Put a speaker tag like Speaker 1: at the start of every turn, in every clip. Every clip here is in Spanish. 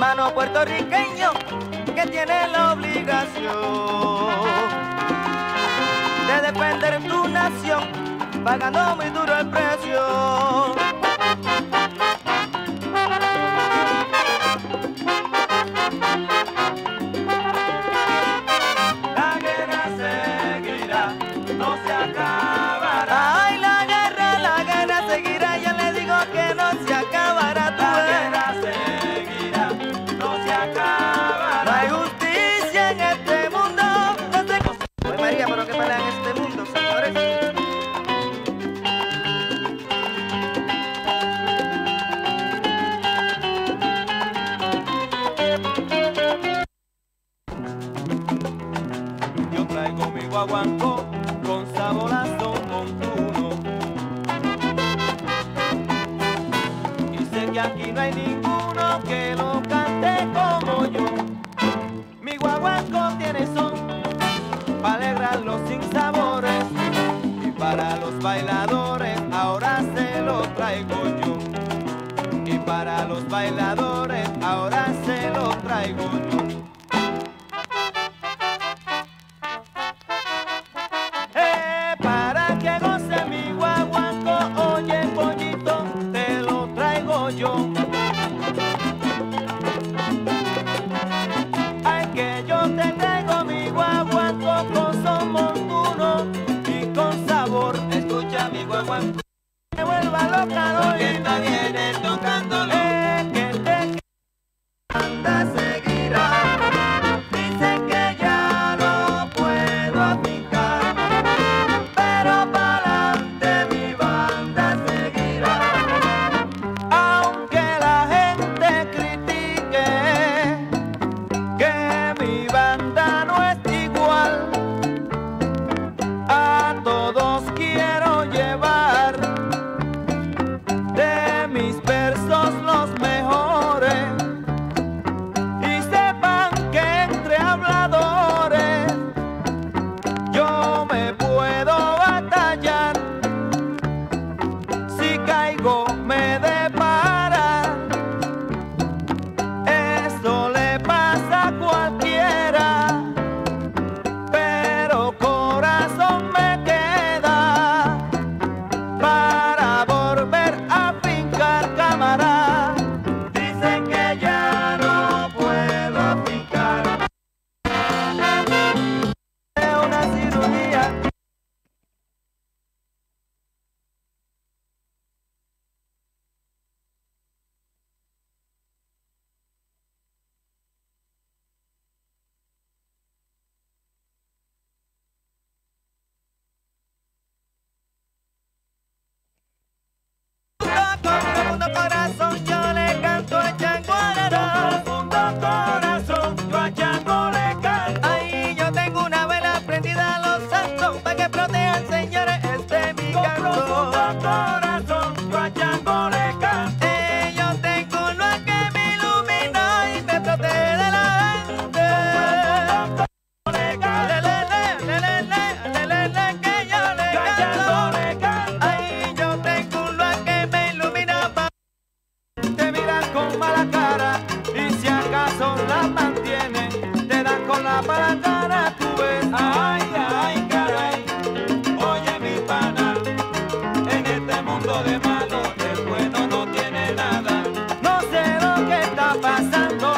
Speaker 1: hermano puertorriqueño que tiene la obligación de defender tu nación, pagando muy duro el precio. La guerra seguirá, no se acabará. Ay, la guerra seguirá, yo le digo que no se acabará. La guerra seguirá, no se acabará. No hay justicia en este mundo. No sé. Ay, María, pero qué pelea en este mundo, señores. Yo traigo mi guaguancó con saborazo montuno, y sé que aquí no hay ninguno que lo cante como yo. Mi guaguancó tiene son para alegrar los sinsabores, y para los bailadores ahora se lo traigo yo. Y para los bailadores ahora se lo traigo yo. Para que goce mi guaguancó, oye pollito, te lo traigo yo. Ay, que yo te traigo mi guaguancó con son montuno y con sabor. Escucha mi guaguancó, me vuelva loca, la orquesta viene tocándolo. Que te anda seguirá, dicen que ya no puedo afincar, pero pa'lante mi banda seguirá. Aunque la gente critique que mi banda no es igual, a todos quiero llevar de mis versos los mejores, y sepan que entre habladores yo me puedo batallar. Si caigo me depara, eso le pasa a cualquiera, pero corazón me queda para volver a fincar cámara. Dicen que ya no puedo fincar de una cirugía. Profundo corazón, yo le canto a Chango Arana. Profundo corazón, yo a Chango le canto. Ay, yo tengo una vela prendida a los santos para que protejan, señores, este mi canto. Profundo corazón, yo a Chango le canto. Yo tengo uno que me ilumina y me protege de la gente. Que yo le canto. Ay, yo tengo uno que me ilumina. Te miran con mala cara y si acaso la mantiene, te dan con la mala cara, tú ves. Ay, ay, caray, oye mi pana, en este mundo de malo el bueno no tiene nada. No sé lo que está pasando.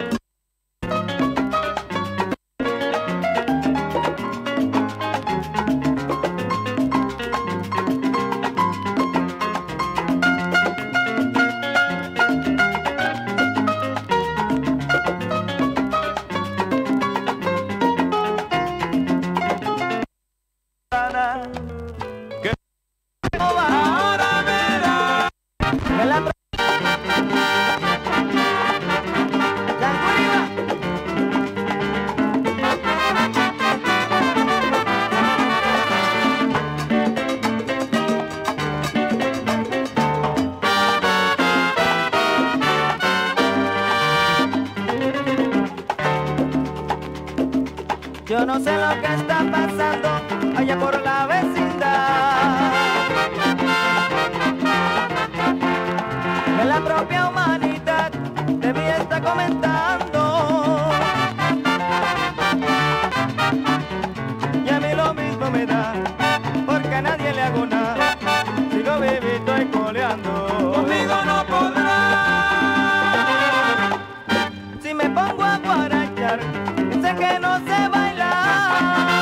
Speaker 1: Que ahora verá que la yo no sé lo que está pasando allá por la vecindad. Que la propia humanidad debía estar con comentando. Y a mí lo mismo me da, porque a nadie le hago nada. Sigo vivito y coleando.
Speaker 2: Conmigo no podrá.
Speaker 1: Si me pongo a guarachar, sé que no sé bailar.